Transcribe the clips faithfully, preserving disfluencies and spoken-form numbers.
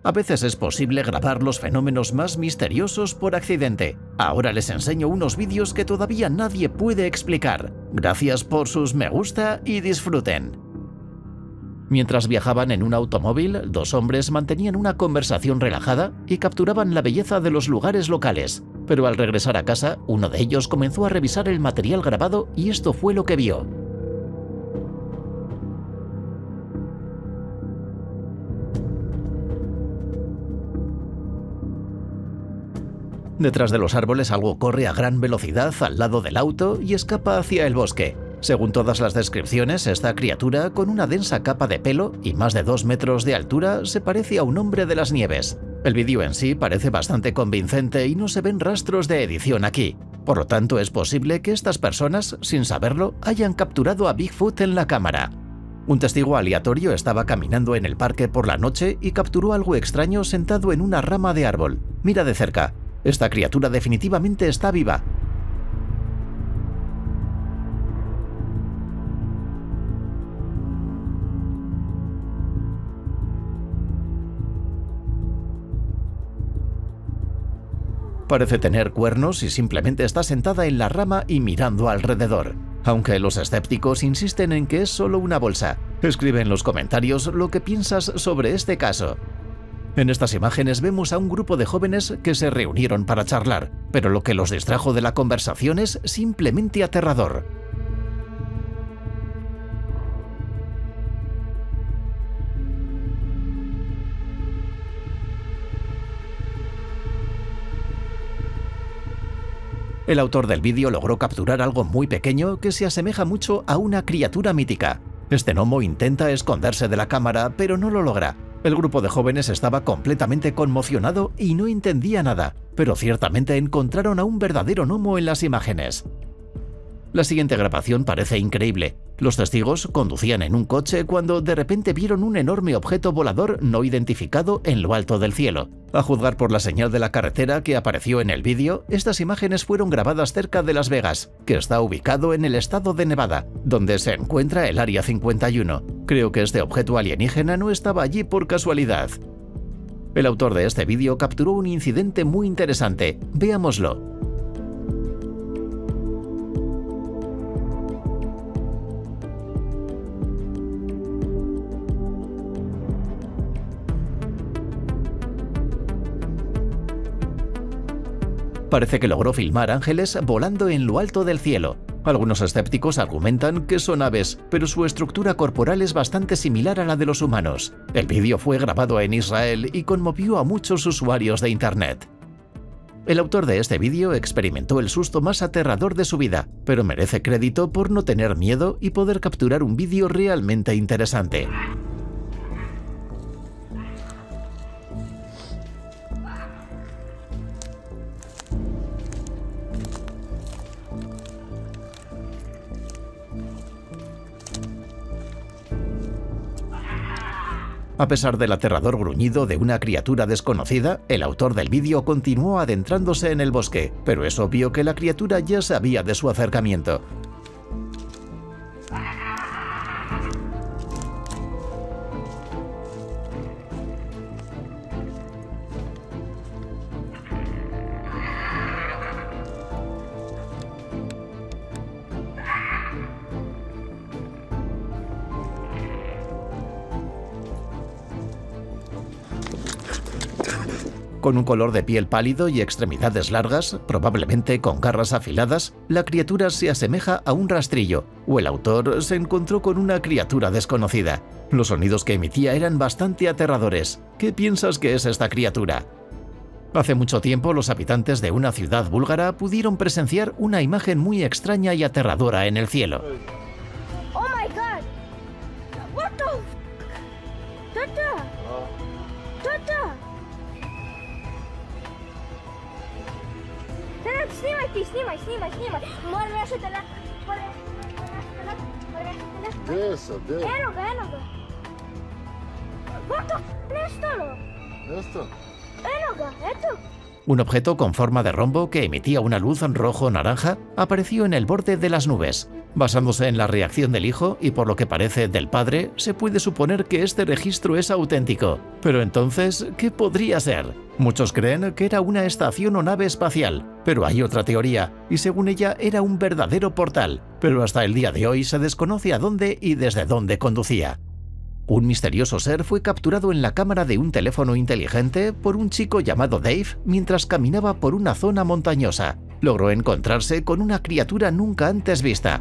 A veces es posible grabar los fenómenos más misteriosos por accidente. Ahora les enseño unos vídeos que todavía nadie puede explicar. Gracias por sus me gusta y disfruten. Mientras viajaban en un automóvil, dos hombres mantenían una conversación relajada y capturaban la belleza de los lugares locales. Pero al regresar a casa, uno de ellos comenzó a revisar el material grabado y esto fue lo que vio. Detrás de los árboles algo corre a gran velocidad al lado del auto y escapa hacia el bosque. Según todas las descripciones, esta criatura, con una densa capa de pelo y más de dos metros de altura, se parece a un hombre de las nieves. El vídeo en sí parece bastante convincente y no se ven rastros de edición aquí. Por lo tanto, es posible que estas personas, sin saberlo, hayan capturado a Bigfoot en la cámara. Un testigo aleatorio estaba caminando en el parque por la noche y capturó algo extraño sentado en una rama de árbol. Mira de cerca. Esta criatura definitivamente está viva. Parece tener cuernos y simplemente está sentada en la rama y mirando alrededor. Aunque los escépticos insisten en que es solo una bolsa. Escribe en los comentarios lo que piensas sobre este caso. En estas imágenes vemos a un grupo de jóvenes que se reunieron para charlar, pero lo que los distrajo de la conversación es simplemente aterrador. El autor del vídeo logró capturar algo muy pequeño que se asemeja mucho a una criatura mítica. Este gnomo intenta esconderse de la cámara, pero no lo logra. El grupo de jóvenes estaba completamente conmocionado y no entendía nada, pero ciertamente encontraron a un verdadero gnomo en las imágenes. La siguiente grabación parece increíble. Los testigos conducían en un coche cuando de repente vieron un enorme objeto volador no identificado en lo alto del cielo. A juzgar por la señal de la carretera que apareció en el vídeo, estas imágenes fueron grabadas cerca de Las Vegas, que está ubicado en el estado de Nevada, donde se encuentra el Área cincuenta y uno. Creo que este objeto alienígena no estaba allí por casualidad. El autor de este vídeo capturó un incidente muy interesante. Veámoslo. Parece que logró filmar ángeles volando en lo alto del cielo. Algunos escépticos argumentan que son aves, pero su estructura corporal es bastante similar a la de los humanos. El vídeo fue grabado en Israel y conmovió a muchos usuarios de Internet. El autor de este vídeo experimentó el susto más aterrador de su vida, pero merece crédito por no tener miedo y poder capturar un vídeo realmente interesante. A pesar del aterrador gruñido de una criatura desconocida, el autor del vídeo continuó adentrándose en el bosque, pero es obvio que la criatura ya sabía de su acercamiento. Con un color de piel pálido y extremidades largas, probablemente con garras afiladas, la criatura se asemeja a un rastrillo, o el autor se encontró con una criatura desconocida. Los sonidos que emitía eran bastante aterradores. ¿Qué piensas que es esta criatura? Hace mucho tiempo, los habitantes de una ciudad búlgara pudieron presenciar una imagen muy extraña y aterradora en el cielo. Oh my God! What the f***? Tata! Tata! Снимай ты, снимай, снимай, снимай. Можешь это на... Где это? Где? Эного, эного. Вот то, не стало. Место? Эного, это. Un objeto con forma de rombo que emitía una luz rojo-naranja apareció en el borde de las nubes. Basándose en la reacción del hijo y por lo que parece del padre, se puede suponer que este registro es auténtico. Pero entonces, ¿qué podría ser? Muchos creen que era una estación o nave espacial, pero hay otra teoría, y según ella era un verdadero portal, pero hasta el día de hoy se desconoce a dónde y desde dónde conducía. Un misterioso ser fue capturado en la cámara de un teléfono inteligente por un chico llamado Dave mientras caminaba por una zona montañosa. Logró encontrarse con una criatura nunca antes vista.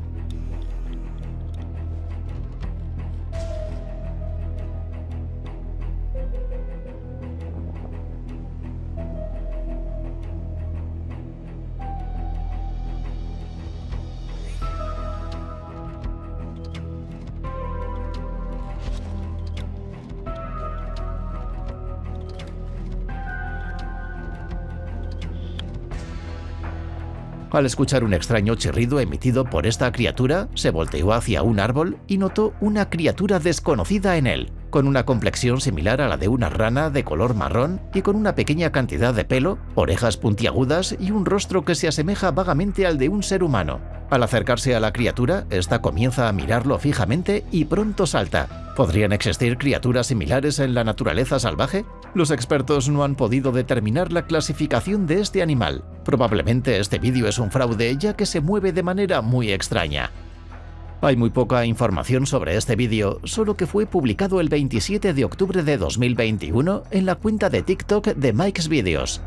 Al escuchar un extraño chirrido emitido por esta criatura, se volteó hacia un árbol y notó una criatura desconocida en él, con una complexión similar a la de una rana de color marrón y con una pequeña cantidad de pelo, orejas puntiagudas y un rostro que se asemeja vagamente al de un ser humano. Al acercarse a la criatura, esta comienza a mirarlo fijamente y pronto salta. ¿Podrían existir criaturas similares en la naturaleza salvaje? Los expertos no han podido determinar la clasificación de este animal. Probablemente este vídeo es un fraude, ya que se mueve de manera muy extraña. Hay muy poca información sobre este vídeo, solo que fue publicado el veintisiete de octubre de dos mil veintiuno en la cuenta de TikTok de Mike's Videos.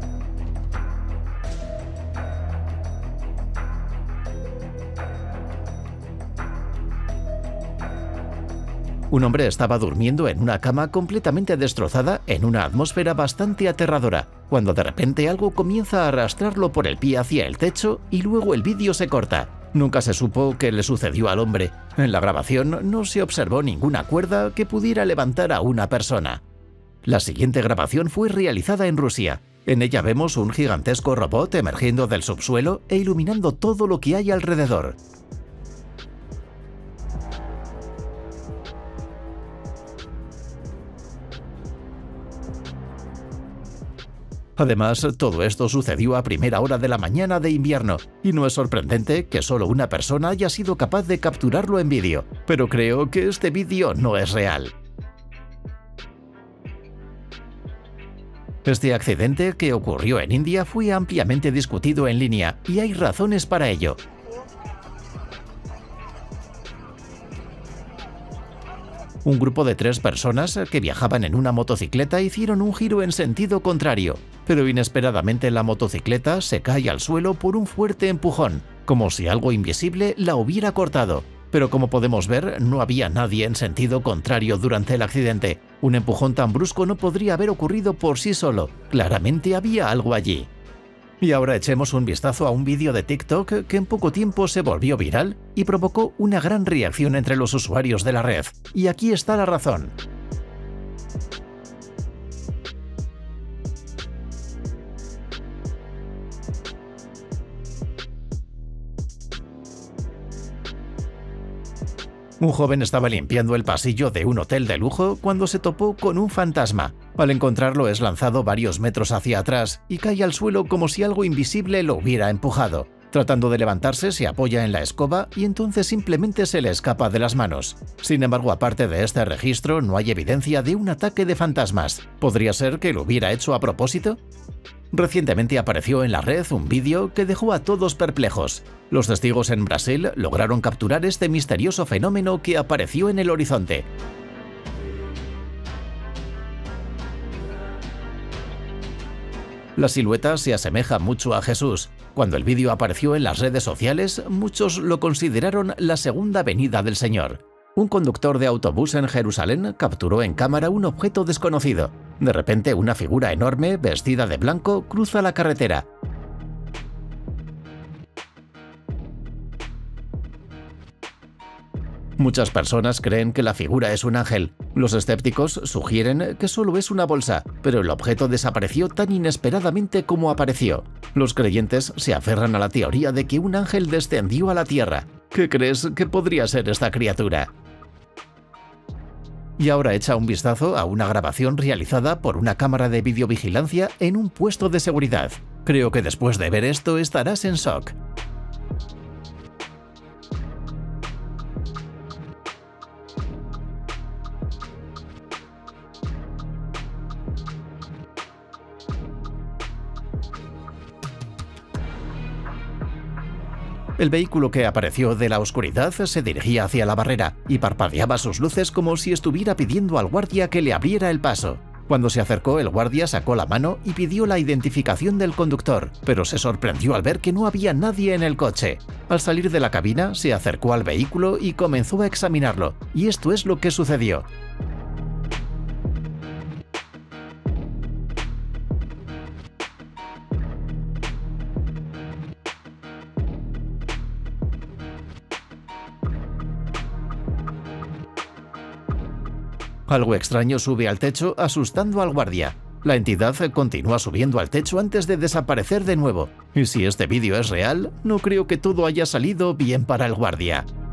Un hombre estaba durmiendo en una cama completamente destrozada en una atmósfera bastante aterradora, cuando de repente algo comienza a arrastrarlo por el pie hacia el techo y luego el vídeo se corta. Nunca se supo qué le sucedió al hombre. En la grabación no se observó ninguna cuerda que pudiera levantar a una persona. La siguiente grabación fue realizada en Rusia. En ella vemos un gigantesco robot emergiendo del subsuelo e iluminando todo lo que hay alrededor. Además, todo esto sucedió a primera hora de la mañana de invierno, y no es sorprendente que solo una persona haya sido capaz de capturarlo en vídeo, pero creo que este vídeo no es real. Este accidente que ocurrió en India fue ampliamente discutido en línea, y hay razones para ello. Un grupo de tres personas que viajaban en una motocicleta hicieron un giro en sentido contrario, pero inesperadamente la motocicleta se cae al suelo por un fuerte empujón, como si algo invisible la hubiera cortado. Pero como podemos ver, no había nadie en sentido contrario durante el accidente. Un empujón tan brusco no podría haber ocurrido por sí solo, claramente había algo allí. Y ahora echemos un vistazo a un vídeo de TikTok que en poco tiempo se volvió viral y provocó una gran reacción entre los usuarios de la red. Y aquí está la razón. Un joven estaba limpiando el pasillo de un hotel de lujo cuando se topó con un fantasma. Al encontrarlo es lanzado varios metros hacia atrás y cae al suelo como si algo invisible lo hubiera empujado. Tratando de levantarse se apoya en la escoba y entonces simplemente se le escapa de las manos. Sin embargo, aparte de este registro, no hay evidencia de un ataque de fantasmas. ¿Podría ser que lo hubiera hecho a propósito? Recientemente apareció en la red un vídeo que dejó a todos perplejos. Los testigos en Brasil lograron capturar este misterioso fenómeno que apareció en el horizonte. La silueta se asemeja mucho a Jesús. Cuando el vídeo apareció en las redes sociales, muchos lo consideraron la segunda venida del Señor. Un conductor de autobús en Jerusalén capturó en cámara un objeto desconocido. De repente, una figura enorme, vestida de blanco, cruza la carretera. Muchas personas creen que la figura es un ángel. Los escépticos sugieren que solo es una bolsa, pero el objeto desapareció tan inesperadamente como apareció. Los creyentes se aferran a la teoría de que un ángel descendió a la tierra. ¿Qué crees que podría ser esta criatura? Y ahora echa un vistazo a una grabación realizada por una cámara de videovigilancia en un puesto de seguridad. Creo que después de ver esto estarás en shock. El vehículo que apareció de la oscuridad se dirigía hacia la barrera y parpadeaba sus luces como si estuviera pidiendo al guardia que le abriera el paso. Cuando se acercó, el guardia sacó la mano y pidió la identificación del conductor, pero se sorprendió al ver que no había nadie en el coche. Al salir de la cabina, se acercó al vehículo y comenzó a examinarlo, y esto es lo que sucedió. Algo extraño sube al techo asustando al guardia. La entidad continúa subiendo al techo antes de desaparecer de nuevo. Y si este vídeo es real, no creo que todo haya salido bien para el guardia.